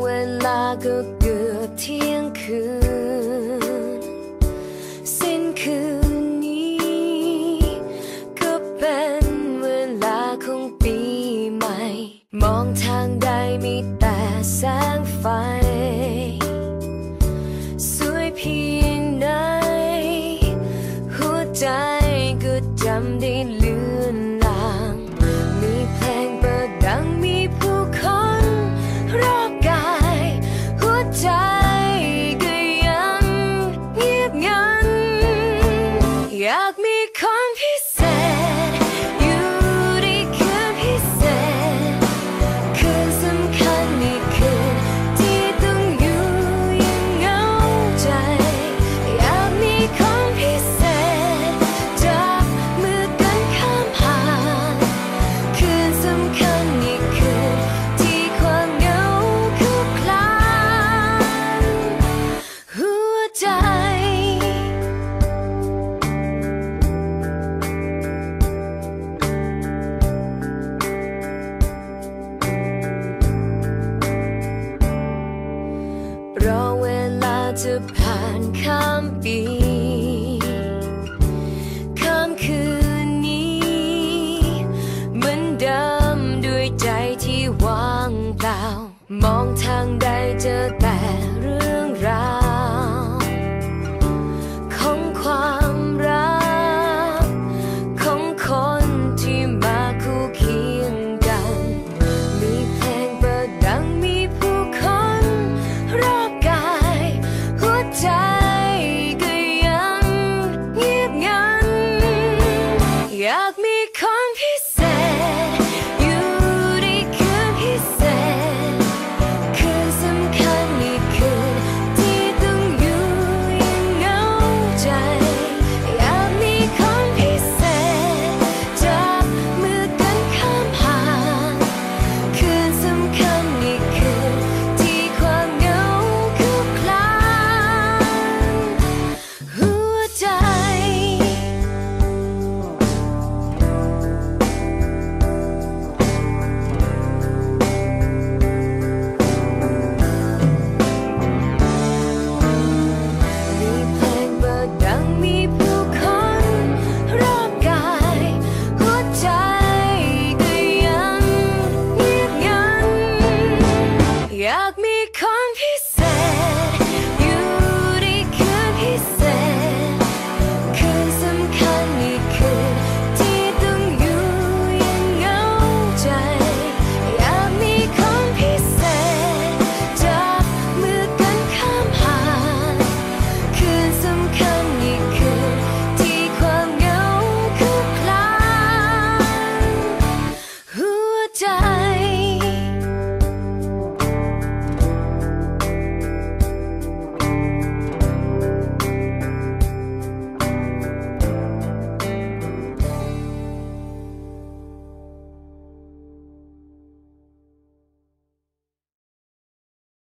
เวลาก็เกือบเที่ยงคืนสิ้นคืนนี้ก็เป็นเวลาของปีใหม่มองทางใดมีแต่แสงไฟสวยเพียงไหนหัวใจก็จำได้เลือนลางมีเพลงเปิดดังมีผู้คนรอบกายหัวใจก็ยังเงียบงันอยากมีคนพิเศษอยู่ในคืนพิเศษคืนสำคัญในคืนที่ต้องอยู่อย่างเหงาใจอยากมีคนพิเศษจับมือกันข้ามผ่านคืนสำคัญในคืนที่ความเหงาคุกคามหัวใจรอเวลาจะผ่านข้ามปีข้ามคืนนี้เหมือนเดิมด้วยใจที่ว่างเปล่ามองทางใดเจอแต่เรื่องราวของความรักของคนที่มาคู่เคียงกันมีเพลงเปิดดังมีผู้คนรอบกายหัวใจก็ยังเงียบงันอยากมีคนพิเศษอยู่ในคืนพิเศษคืนสำคัญในคืนที่ต้องอยู่อย่างเหงาใจอยากมีคนพิเศษจับมือกันข้ามผ่านคืนสำคัญในคืนที่ความเหงาคุกคามหัวใจ มีเพลงเปิดดังมีผู้คนรอบกายหัวใจก็ยังเงียบงันอยากมีคนพิเศ